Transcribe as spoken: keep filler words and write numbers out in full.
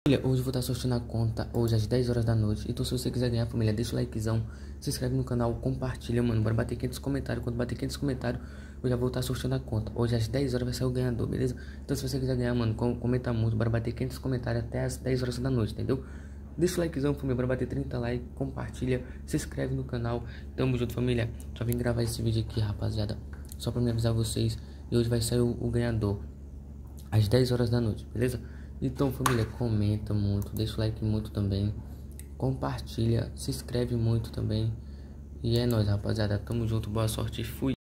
Família, hoje eu vou estar sorteando a conta, hoje às dez horas da noite. Então se você quiser ganhar, família, deixa o likezão, se inscreve no canal, compartilha, mano. Bora bater quinhentos comentários. Quando bater quinhentos comentários, eu já vou estar sorteando a conta. Hoje às dez horas vai sair o ganhador, beleza? Então se você quiser ganhar, mano, comenta muito. Bora bater quinhentos comentários até as dez horas da noite, entendeu? Deixa o likezão, família, bora bater trinta likes, compartilha, se inscreve no canal. Tamo junto, família. Só vim gravar esse vídeo aqui, rapaziada, só pra me avisar vocês. E hoje vai sair o, o ganhador às dez horas da noite, beleza? Então, família, comenta muito, deixa o like muito também, compartilha, se inscreve muito também. E é nóis, rapaziada, tamo junto, boa sorte, fui.